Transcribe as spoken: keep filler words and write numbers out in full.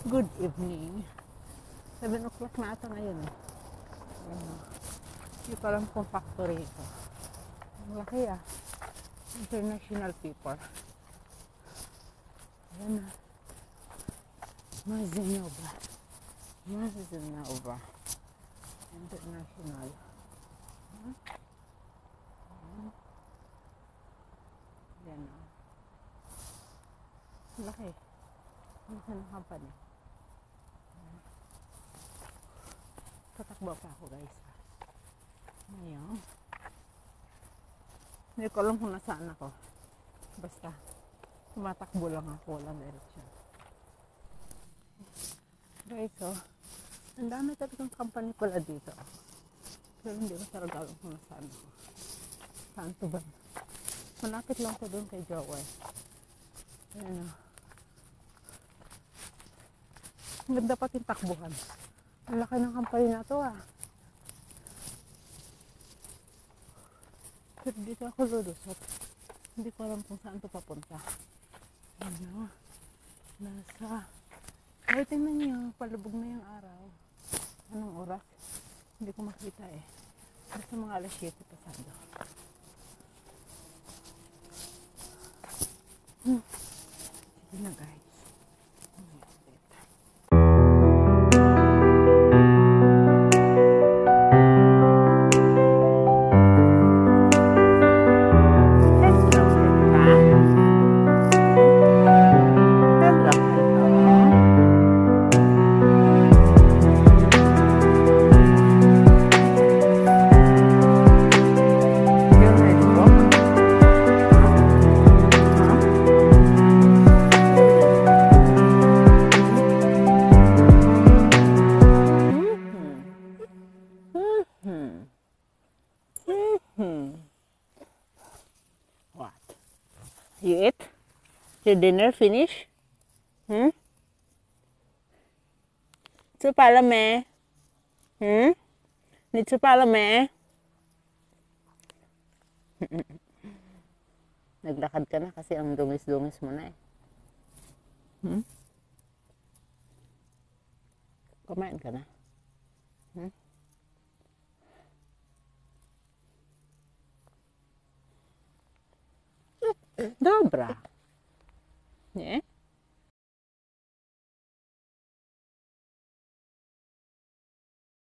Good evening. seven o'clock na ata ngayon eh. Ayan. Yung parang pong factory ito. Ang laki ah. International paper. Ayan na. Mazenova. Mazenova. International. Huh? Ayan na. Ang laki. Ang laki ng company. Tatakbo pa ako guys. Ngayon. Hindi ko alam kung nasaan ako. Basta tumatakbo lang ako. Walang direction. Guys, oh. Ang dami talagang company pala dito. Pero hindi ko talaga alam kung nasaan ako. Saan to ba? Malapit lang ko doon kay Joel. Ayan o. Ang ganda pati takbuhan. Ang laki ng company na to ah. Pero dito ako lulusot. Hindi ko alam kung saan to papunta. Ano? Nasa... Ay, tingnan niyo. Palubog na yung araw. Anong oras? Hindi ko makita eh. Basta mga alas siyete pasado. Hmm. Sige na guys. What? You eat? Your dinner finish? Hmm? Tsupalame? Hmm? Ni tsupalame? Naglakad ka na kasi ang dungis-dungis mo na eh. Hmm? Kumain ka na? Hmm? Dobra.